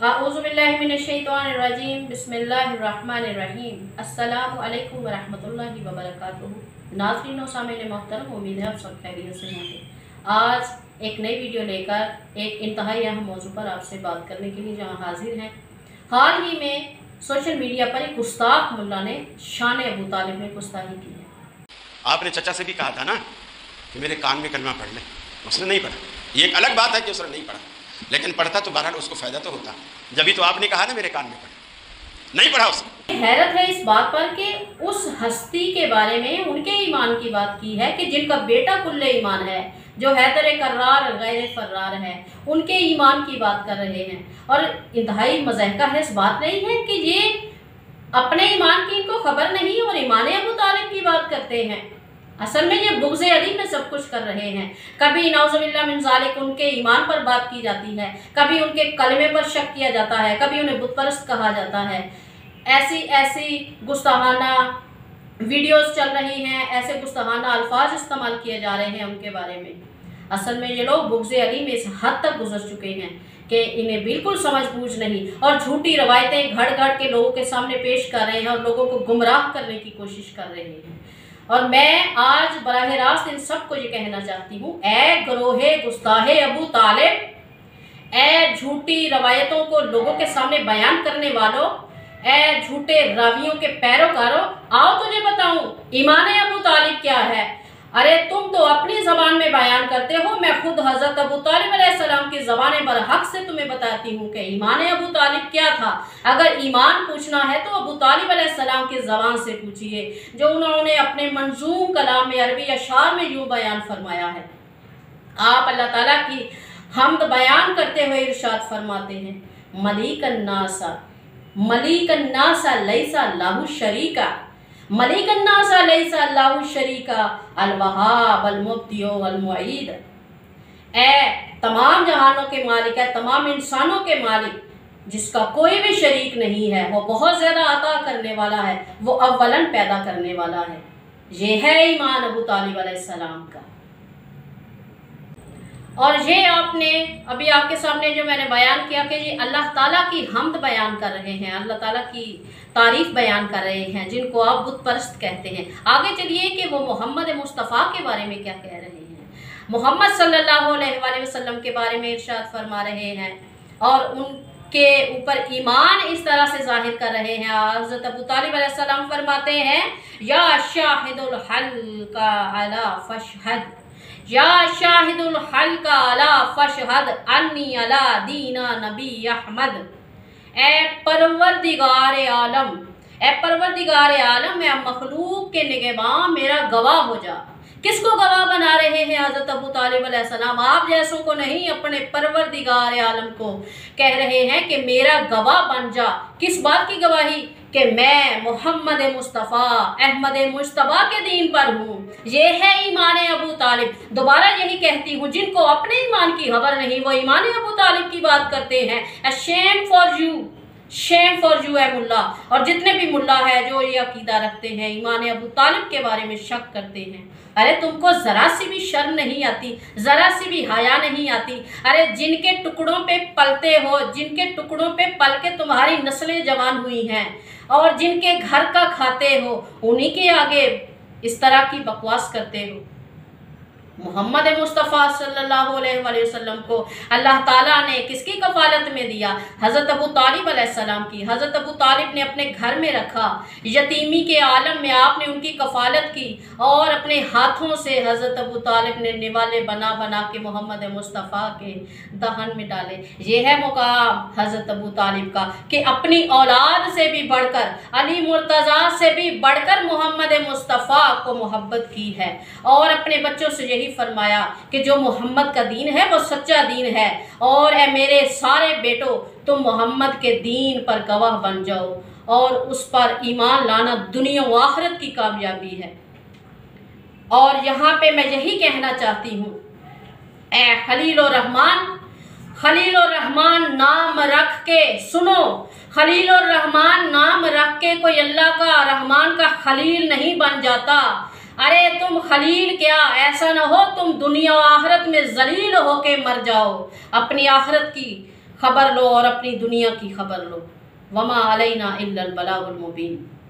औज़ुबिल्लाहिमिनश्शैतानिर्रजीम बिस्मिल्लाहिर्रहमानिर्रहीम अस्सलामु अलैकुम वरहमतुल्लाहि वबरकातुहू। नाज़रीन और सामीन मोहतरम, उम्मीद है आप सब खैरियत से होंगे। आज एक नई वीडियो लेकर एक इंतहाई अहम मौजू पर आपसे बात करने के लिए जहां हाजिर हैं। हाल ही में सोशल मीडिया पर एक गुस्ताख मुल्ला ने शान अबू तालिब में गुस्ताखी की है। आपने चचा से भी कहा था ना कि मेरे कान में कलमा पढ़ ले, उसने नहीं पढ़ा। ये एक अलग बात है कि उसने नहीं पढ़ा, लेकिन पढ़ता तो बहरहाल उसको फ़ायदा तो होता। जब तो आपने कहा ना मेरे कान में पढ़, नहीं पढ़ा उसने। हैरत है इस बात पर कि उस हस्ती के बारे में उनके ईमान की बात की है कि जिनका बेटा कुल्ले ईमान है, जो हैदर कर्रार गैर फर्रार है, उनके ईमान की बात कर रहे हैं। और इंतहाई मज़हका है इस बात नहीं है कि ये अपने ईमान की इनको खबर नहीं और ईमान अबू तालिब की बात करते हैं। असल में ये बुग़्ज़ अली में सब कुछ कर रहे हैं। कभी नाउज़ुबिल्लाह मिन ज़ालिक उनके ईमान पर बात की जाती है, कभी उनके कलमे पर शक किया जाता है, कभी उन्हें बुतपरस्त कहा जाता है। ऐसी गुस्ताहाना वीडियोस चल रही हैं, ऐसे गुस्ताहाना अल्फाज इस्तेमाल किए जा रहे हैं उनके बारे में। असल में ये लोग बुग़्ज़ अली में इस हद तक गुजर चुके हैं कि इन्हें बिल्कुल समझ बूझ नहीं और झूठी रवायतें घड़ घड़ के लोगों के सामने पेश कर रहे हैं और लोगों को गुमराह करने की कोशिश कर रहे हैं। और मैं आज बराह रास्त इन सबको ये कहना चाहती हूँ, ए गरोहे गुस्ताहे अबू तालिब, ए झूठी रवायतों को लोगों के सामने बयान करने वालों, ए झूठे रावियों के पैरोकारों, आओ तुझे बताऊं ईमान अबू तालिब क्या है। अरे तुम तो अपनी ज़बान में बयान करते हो, मैं खुद हज़रत अबू तालिब अलैहिस्सलाम की ज़बान बरहक से तुम्हें बताती हूँ कि ईमान अबू तालिब क्या था। अगर ईमान पूछना है तो अबू तालिब अलैहिस्सलाम की ज़बान से पूछिए, जो उन्होंने अपने मंजूम कलाम में अरबी अशार में यूँ बयान फरमाया है। आप अल्लाह ताला की हम्द बयान करते हुए इरशाद फरमाते हैं, मलिकन्नासा लैसा लाहु शरीका, मलिकन्नासा लैसा लाहु शरीका अल-वहाब अल-मुब्दिउ अल-मुईद। ए तमाम जहानों के मालिक है, तमाम इंसानों के मालिक, जिसका कोई भी शरीक नहीं है, वो बहुत ज़्यादा अता करने वाला है, वो अव्वलन पैदा करने वाला है। ये है ईमान अबू तालिब अलैहिस्सलाम का। और ये आपने अभी आपके सामने जो मैंने बयान किया कि ये अल्लाह ताला की हम्द बयान कर रहे हैं, अल्लाह ताला की तारीफ़ बयान कर रहे हैं, जिनको आप बुत परस्त कहते हैं। आगे चलिए कि वो मोहम्मद मुस्तफ़ा के बारे में क्या कह रहे हैं। मोहम्मद सल्लल्लाहु अलैहि वसल्लम के बारे में इरशाद फरमा रहे हैं और उनके ऊपर ईमान इस तरह से जाहिर कर रहे हैं। हज़रत अबू तालिब अलैहिस्सलाम फरमाते हैं, या शाहिदुल हल्का अला फशहद, या शाहिदुल हल्का अला फशहद अन्नी अला दीना नबी अहमद। ए परवरदिगार आलम, ए परवरदिगार आलम, मैं मखलूक के निगहबान मेरा गवाह हो जा। किसको गवाह बना रहे हैं हज़रत अबू तालिब अलैहिस्सलाम? आप जैसों को नहीं, अपने परवरदिगार आलम को कह रहे हैं कि मेरा गवाह बन जा। किस बात की गवाही? कि मैं मोहम्मद मुस्तफ़ा अहमद मुश्तबा के दीन पर हूँ। ये है ईमान अबू तालिब। दोबारा यही कहती हूँ, जिनको अपने ईमान की खबर नहीं वो ईमान अबू तालिब की बात करते हैं। Shame for you, shame for you है मुल्ला। और जितने भी मुल्ला है जो ये अकीदा रखते हैं, ईमान अबू तालिब के बारे में शक करते हैं, अरे तुमको ज़रा सी भी शर्म नहीं आती, ज़रा सी भी हया नहीं आती? अरे जिनके टुकड़ों पे पलते हो, जिनके टुकड़ों पे पल के तुम्हारी नस्लें जवान हुई हैं और जिनके घर का खाते हो, उन्हीं के आगे इस तरह की बकवास करते हो। मोहम्मद मुस्तफ़ा सल्लल्लाहु अलैहि वसल्लम को अल्लाह ताला ने किसकी कफ़ालत में दिया? हज़रत अबू तालिब अलैहिस्सलाम की। हज़रत अबू तालिब ने अपने घर में रखा, यतीमी के आलम में आपने उनकी कफ़ालत की और अपने हाथों से हज़रत अबू तालिब ने निवाले बना बना के मोहम्मद मुस्तफ़ा के दहन में डाले। ये है मुकाम हज़रत अबू तालिब का कि अपनी औलाद से भी बढ़कर, अली मुर्तज़ा से भी बढ़कर मोहम्मद मुस्तफ़ा को मोहब्बत की है और अपने बच्चों से यही फरमाया कि जो मोहम्मद का दीन है वो सच्चा दीन है और है मेरे सारे बेटों, तुम मोहम्मद के दीन पर गवाह बन जाओ और उस पर ईमान लाना दुनिया व आखिरत की कामयाबी है। और यहाँ पे मैं यही कहना चाहती हूँ, ए खलील रहमान, खलील रहमान नाम रख के सुनो, खलील रहमान नाम रख के कोई अल्लाह का रहमान का खलील नहीं बन जाता। अरे तुम खलील क्या, ऐसा ना हो तुम दुनिया आखिरत में जलील होके मर जाओ। अपनी आखिरत की खबर लो और अपनी दुनिया की खबर लो। वमा अलैना इल्लल बलागुल मुबीन।